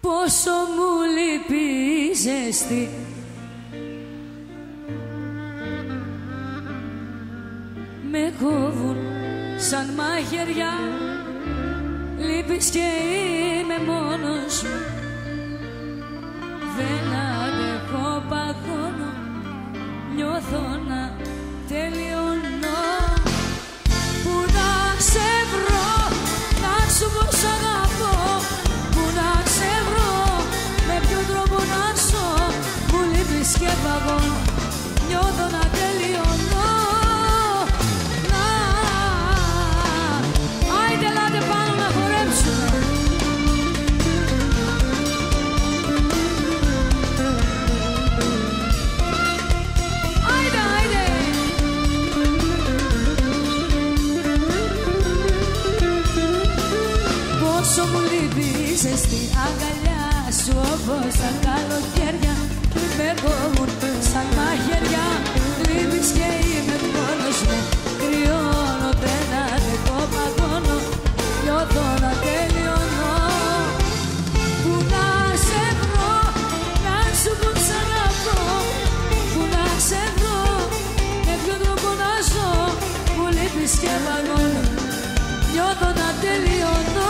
πόσο μου λείπει η ζέστη. Με κόβουν σαν μαχαιριά, λείπεις και είμαι μόνος μου. Δεν αντέχω, παγώνω, νιώθω να τελειώνω. Πού να σε βρω, να σου πω σ' αγαπώ. Πού να σε βρω, με ποιο τρόπο να ζω. Μου λείπεις και παγώνω, νιώθω να τελειώνω. Άιντε, ελάτε πάνω να χορέψουμε. Πόσο μου λείπει η ζεστή αγκαλιά σου, όπως τα καλοκαίρια. Με κόβουν σαν μαχαιριά, λείπεις και είμαι μόνος μου. Κρυώνω, δεν αντέχω, παγώνω, νιώθω να τελειώνω. Πού να σε βρω, να σου πω σ' αγαπώ. Πού να σε βρω, με ποιο τρόπο να ζω. Μου λείπεις και παγώνω, νιώθω να τελειώνω.